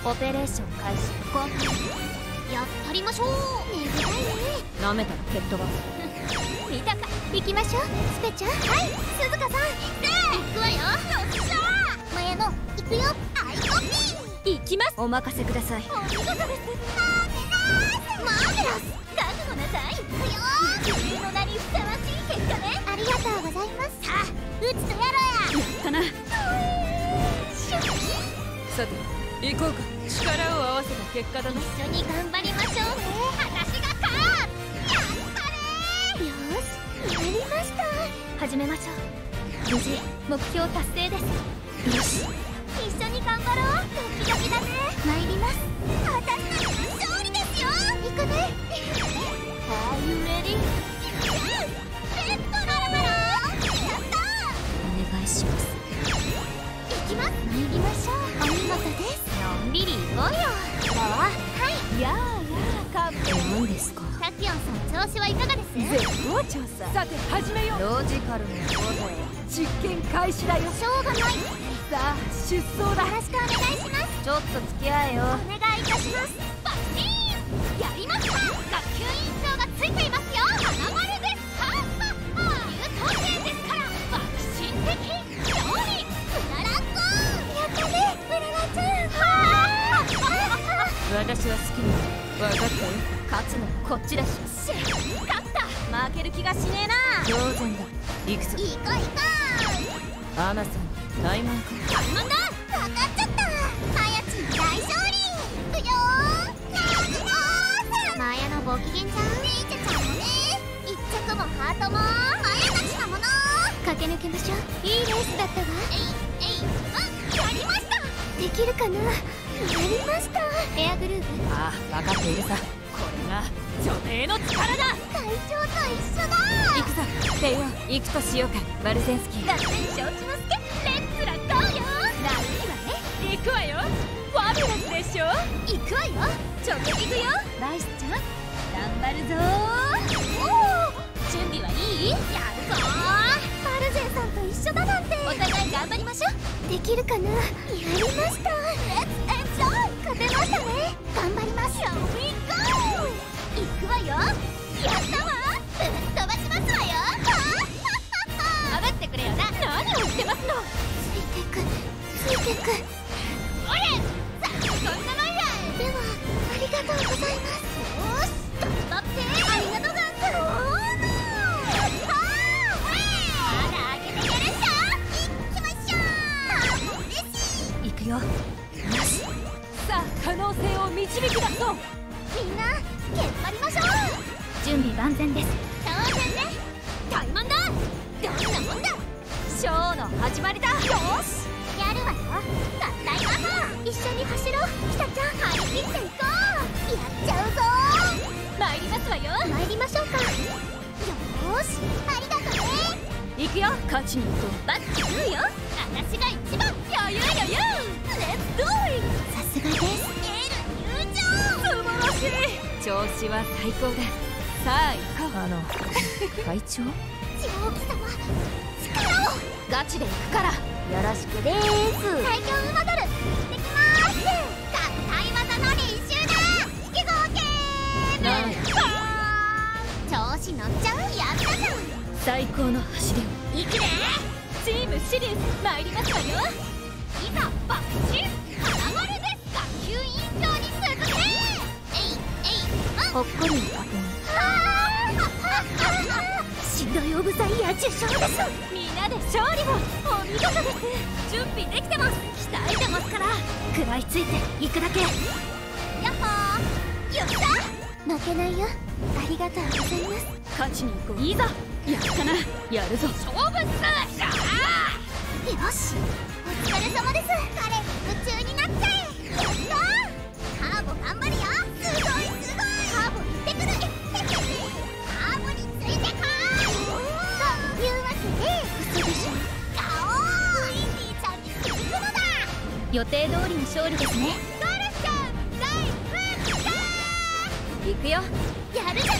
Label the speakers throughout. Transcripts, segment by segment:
Speaker 1: オペレーション開始。やったりましょう。ねぐらいね。舐めたら蹴っ飛ばす。見たか。行きましょうスペちゃん。はい鈴鹿さん。行くわよ。よっしゃー。マヤの行くよ。アイコピー。行きます。お任せください。お見事です。マーベラス。覚悟なさい。行くよ。自分の名にふさわしい結果ね。ありがとうございます。さあ打つとやろや。やったな。さて行こうか。力を合わせた結果だな。一緒に頑張りましょうね。私が勝つ。やったね。よしやりました。始めましょう。無事目標達成です。よし一緒に頑張ろう。ドキドキだね。参ります。私たちの勝利ですよ。行くね。Are you ready? レッドバラバラ。やったー。お願いします。行きます。参りましょう。お見事です。のんびり行こうよ。だわ。はい。やーカップ。何ですか。タキオンさん調子はいかがです。絶好調さ。さて始めよう。ロジカルなこと。実験開始だよ。しょうがない。さあ出走だ。よろしくお願いします。ちょっと付き合えよ。お願いいたします。バッチーン。やりました。学級委員長がついていますよ。花丸です。はっはっは。優等生ですから爆心的勝利。うららっこー。やったねうららちゃん。私は好きに分かったよ。勝つのはこっちだし。勝った。負ける気がしねえな。当然だ。行くぞ。行こう行こう。アナさん怠慢か。怠慢だ。分かっちゃった。マヤチン大勝利。いくよー。マヤのご機嫌じゃん。リーチャちゃんもね。一着もハートもマヤたちのもの。駆け抜けましょう。いいレースだったわ。やりました。できるかな。やりました。エアグループ。ああ分かっているさ。これが女帝の力だ。会長と一緒だ。行くぞレイオン。行くとしようか。バルゼンスキー。合戦承知の助。レッツラゴーよ。ラッキーはね。行くわよ。ファビュラスでしょ。行くわよ。直撃行くよ。ライスちゃん頑張るぞー。おお準備はいい。やるぞー。バルゼンさんと一緒だなんて。お互い頑張りましょう。できるかな。やりました。レッツエンジョイ。勝てましたね。頑張ります。シャウィーゴー。行くわよ。やったわ。ぶっ飛ばしますわよ。あぶってくれよな。何を言ってますの。ついてくおれ。さあこんなもんや。ではありがとうございます。よし頑張って。ありがとうございます。まだあげてやるっしょ。行きましょう。嬉しい。行くよ。よしさあ可能性を導き出そう。みんな頑張りましょう。準備万全です。当然ね。怠慢だ。どんなもんだ。ショーの始まりだ。よしやるわよ。合体ママ一緒に走ろう。ひたちゃん張り切っていこう。やっちゃうぞー。参りますわよ。参りましょうか。よーしありがとね。行くよ。勝ちに行こう。バッチグーよ。私が一番。余裕レッツドーイ。さすがです。エール入場。素晴らしい。調子は最高だ。さあ行こう。会長ジオウキ様力を。ガチで行くからよろしくでーす。最強馬ドル行ってきまーす。合体技の練習だ。引き合計調子乗っちゃう。やったじゃん。最高の走りを。行くね。チームシリウス参りますわよ。いざバッチン。花丸です。学級委員長に続け。ほっこりの確認。しんどいオブザイヤー受賞です。みんなで勝利を。お見事です。準備できてます。鍛えてますから食らいついていくだけ。やっほー。よっしゃ負けないよ。ありがとうございます。勝ちに行こう。いざやったな。やるぞ勝負っす。しゃー。よしお疲れ様です。彼に夢中になっちゃえ。やったー。カーボ頑張るよ。すごいカーボ行ってくる。カーボについてこーい。というわけで嘘でしょ。ガオー。ウィンディちゃんに続くのだ。予定通りの勝利ですね。ガルちゃん大フレッシャー。行くよ。やるじゃない。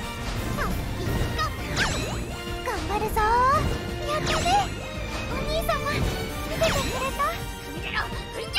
Speaker 1: 頑張るぞー。やったね。お兄様見ててくれた。見てろ。